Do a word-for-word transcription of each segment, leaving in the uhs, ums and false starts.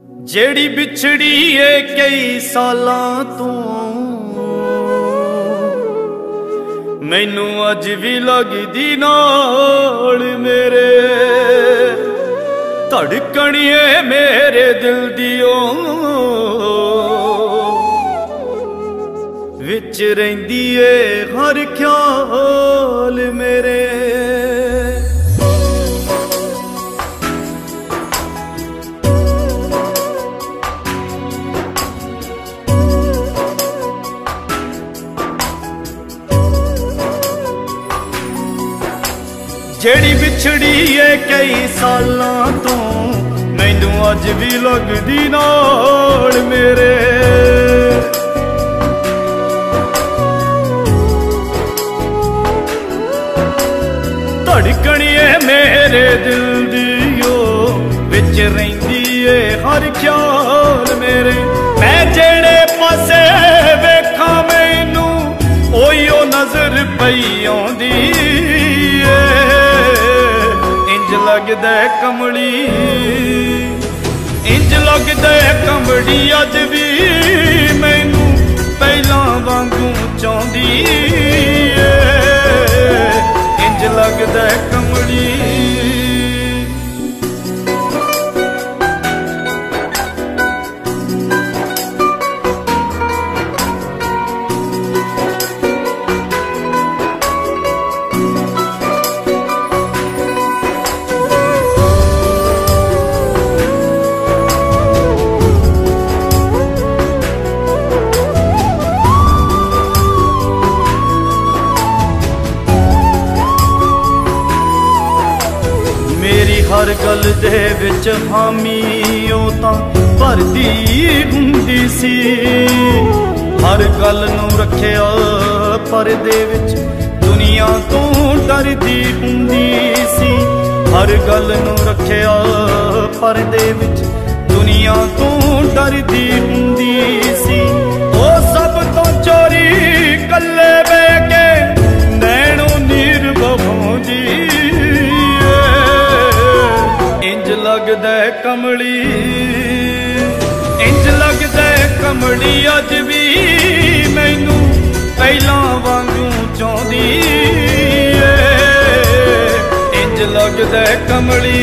जेड़ी बिछड़ी है कई सालां तो मैनू अज भी लगदी नाल मेरे धड़कणिए मेरे दिल दियो विच रहिंदी है हर ख्याल मेरे। जेड़ी बिछड़ी है कई सालां तो मैनू अज भी लगदी नाल मेरे धड़कणिए मेरे दिल दियो विच रहिंदी है हर ख्याल मेरे। मैं जेड़े पासे वेखां मैनू ओहियो नजर पई आउंदी लगदा कमली इंज लगदा कमली अज भी मैनू पहलां वांगू चाहुंदी इंज लगदा कमली। हर गल दे विच हामी ओ तां भरदी हुंदी सी हर गल नूं रखिया परदे विच दुनिया तो डरदी हुंदी सी हर गल नूं रखिया परदे विच दुनिया तो डरदी हुंदी सी। ओ सब तो चोरी कल्ले बह के नैणों नीर बहाउंदी लगदा कमली इंज लगदा कमली अज भी मैनू पहलां वांगू चाहुंदी इंज लगदा कमली।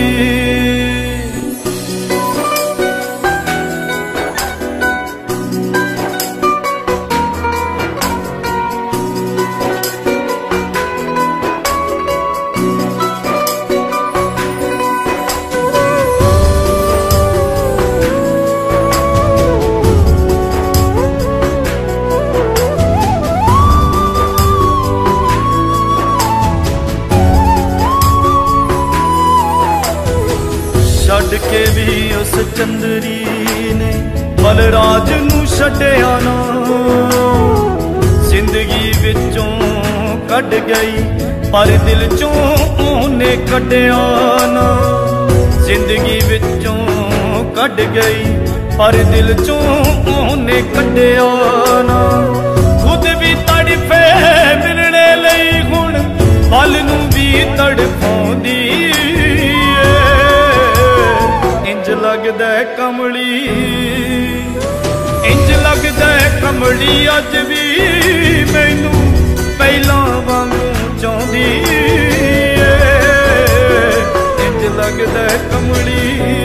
छड़ के भी उस चंदरी ने बलराज नूं छड्डिया ना जिंदगी विचों कढ गई पर दिल चों ओने कढिया ना जिंदगी विचों कढ गई पर दिल चों ओने कढिया ना खुद भी तड़फे मिलने लई हुण पल नूं भी तड़फाउंदी इंज लगदा कमली इंज लगदा कमली अज भी मैनू पहलां वांगू चाहुंदी इंज लगदा कमली।